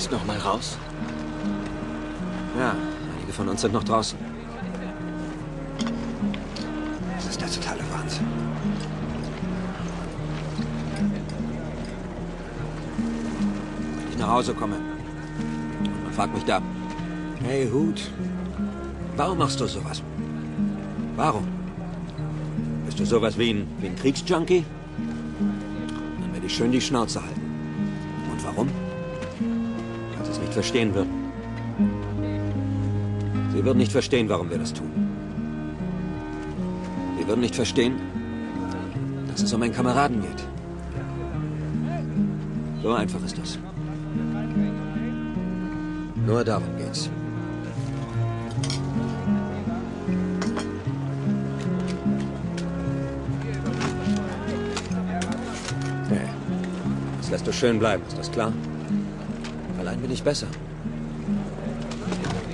jetzt noch mal raus? Ja, einige von uns sind noch draußen. Das ist der totale Wahnsinn. Wenn ich nach Hause komme und man fragt mich da, hey Hut, warum machst du sowas? Warum? Bist du sowas wie ein Kriegsjunkie? Dann werde ich schön die Schnauze halten. Und warum? Weil sie es nicht verstehen würden. Sie würden nicht verstehen, warum wir das tun. Sie würden nicht verstehen, dass es um einen Kameraden geht. So einfach ist das. Nur darum geht's. Hey, das lässt du schön bleiben, ist das klar? Allein bin ich besser.